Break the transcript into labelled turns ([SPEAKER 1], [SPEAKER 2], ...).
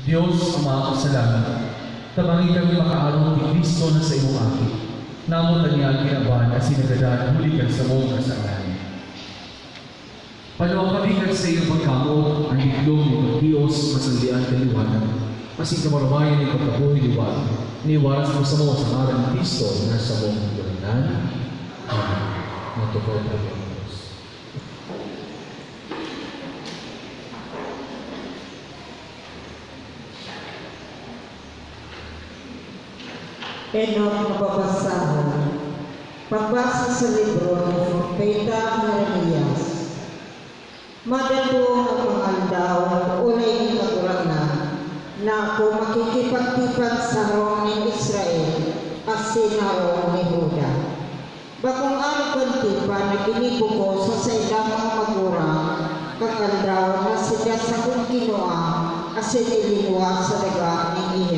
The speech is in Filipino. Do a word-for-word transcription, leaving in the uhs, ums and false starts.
[SPEAKER 1] Diyos, Ama sa langit, tabangin kami makaarong ni Kristo na sa imong akit. Namo taniya kinabahan at sinagadan huli ka sa mong kasalanan. Panuakabigan sa iyong pagkamot ang itlog ni Diyos masandian kaliwanag. Masing kamarabayan ni pagkabuhi liwanag. Niwaras mo sa mo sa ngalan ng Kristo na sa mong kaliwanag. Amen. Matupad ang Diyos.
[SPEAKER 2] Enok na babasahan. Pagbasa sa libro ng Propeta Jeremias. Madato ang mga aldaw ulay ni kaguranan na ako makikipagtipan sa harong ng Israel asin harong ni Huda. Bakong araw tipan na ginipo ko sa sa ilang mga magurang kag aldaw na sila sa kong ginoa asin ilingwa sa daga ng